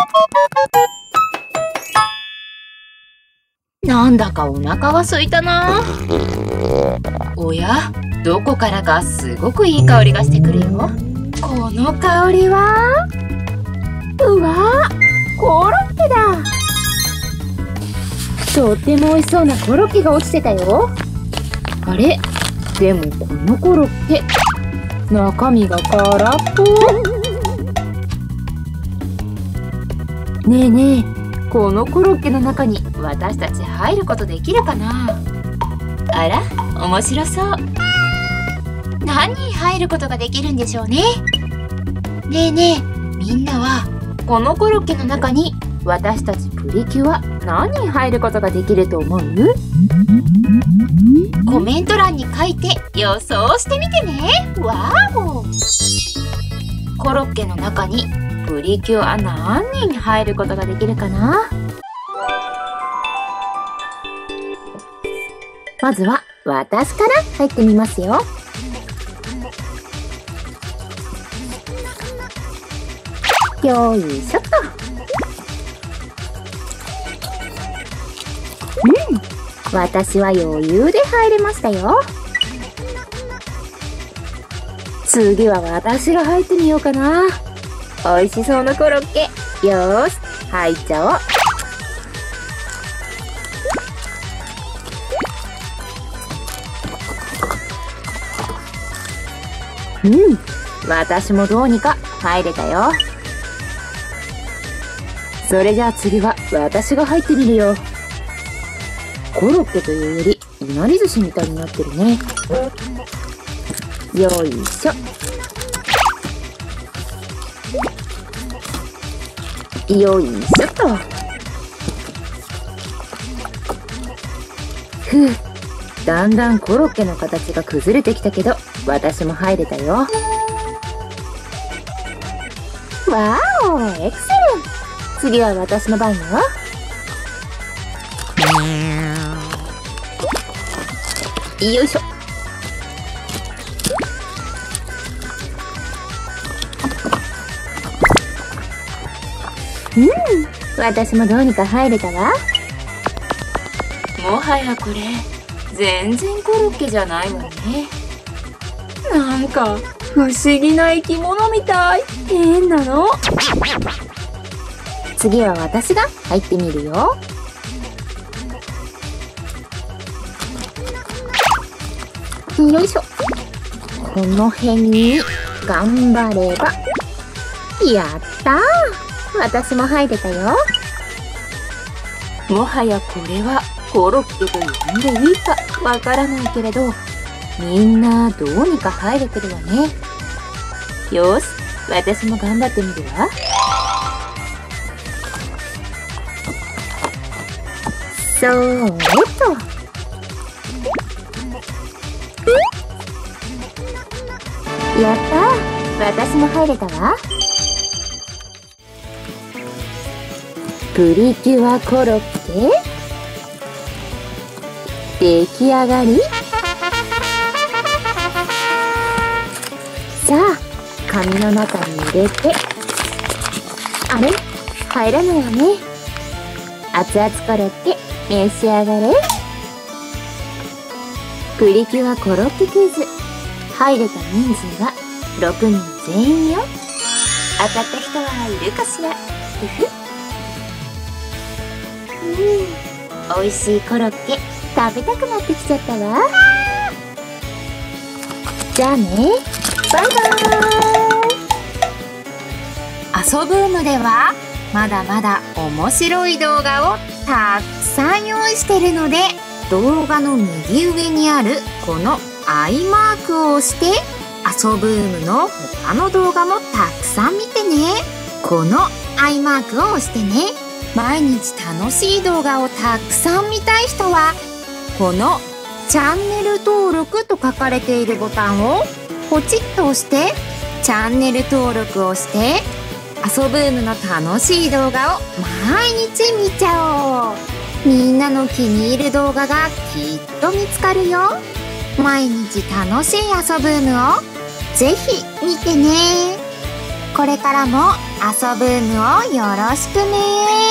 なんだかお腹が空いたな。おや、どこからかすごくいい香りがしてくるよ。この香りは、うわ、コロッケだ。とっても美味しそうなコロッケが落ちてたよ。あれ、でもこのコロッケ、中身が空っぽ。ねえねえ、このコロッケの中に私たち入ることできるかな。あら、面白そう。何人入ることができるんでしょうね。ねえねえ、みんなはこのコロッケの中に私たちプリキュア何人入ることができると思う？コメント欄に書いて予想してみてね。わーお。コロッケの中にプリキュア何人入ることができるかな？まずは私から入ってみますよ。よいしょっと。私は余裕で入れましたよ。次は私が入ってみようかな。美味しそうなコロッケ。よーし、入っちゃおう。私もどうにか入れたよ。それじゃあ次は私が入ってみるよ。コロッケというよりいなり寿司みたいになってるね。よいしょ。よいしょっと。ふう、だんだんコロッケの形が崩れてきたけど、私も入れたよ。わーお、エクセレント。次は私の番よ。よいしょ。私もどうにか入れたわ。もはやこれ全然コロッケじゃないわね。なんか不思議な生き物みたい。変なの。次は私が入ってみるよ。よいしょ。この辺に頑張れば。やったー、私も入れたよ。もはやこれはコロッケと呼んでいいかわからないけれど、みんなどうにか入れてるわね。よし、私も頑張ってみるわ。そーっと。やったー、私も入れたわ。プリキュアコロッケ出来上がり。さあ、紙の中に入れて。あれ、入らないわね。熱々コロッケ召し上がれ。プリキュアコロッケクイズ、入れた人数は6人全員よ。当たった人はいるかしら。ふふ。美味しいコロッケ食べたくなってきちゃったわ。じゃあね、バイバーイ。遊ぶームではまだまだ面白い動画をたくさん用意してるので、動画の右上にあるこのアイマークを押して遊ぶームの他の動画もたくさん見てね。このアイマークを押してね。毎日楽しい動画をたくさん見たい人はこのチャンネル登録と書かれているボタンをポチッと押してチャンネル登録をして遊ぶームの楽しい動画を毎日見ちゃおう。みんなの気に入る動画がきっと見つかるよ。毎日楽しい遊ぶームをぜひ見てね。 これからも遊ぶーむをよろしくね。